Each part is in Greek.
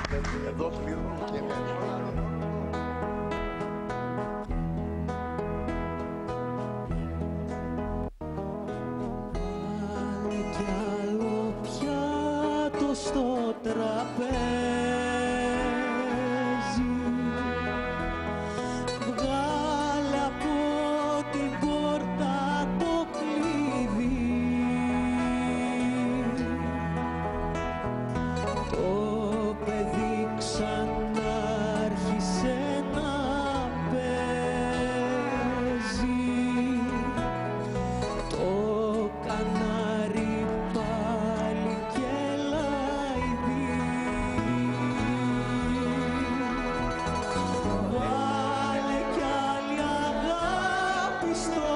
Εδώ πλήρωνω και Βάλε κι άλλο πιάτο στο τραπέζι, βγάλε από την πόρτα το κλειδί, το παιδί ξανάρχισε να παίζει, το κανάρι πάλι κελάει. Βάλε κι άλλη αγάπη στο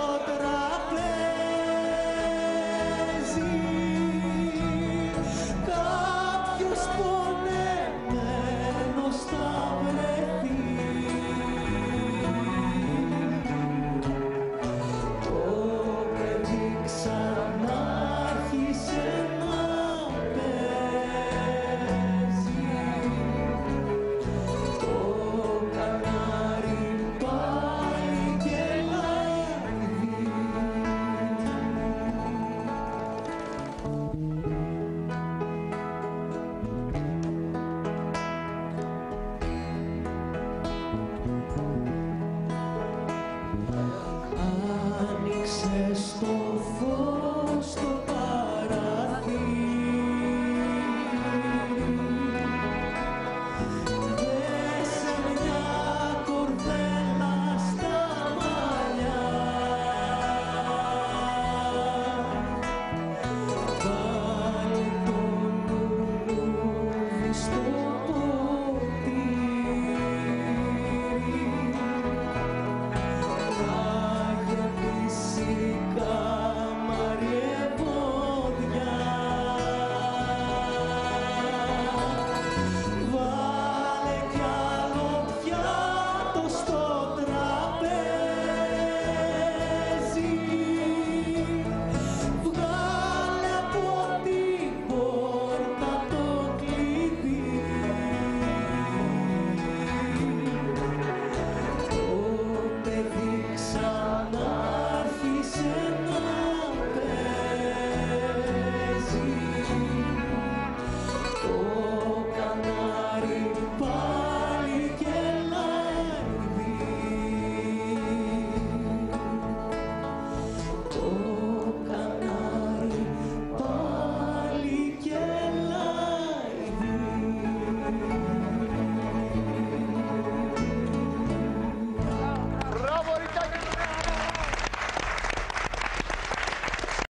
τραπέζι, κάποιος πονεμένος θα βρεθεί. Το παιδί ξανάρχισε να παίζει, το κανάρι πάλι κελάει. Άνοιξε στο φως το παραθύρι, δέσε μια κορδέλα στα μαλλιά, βάλε το λουλούδι στο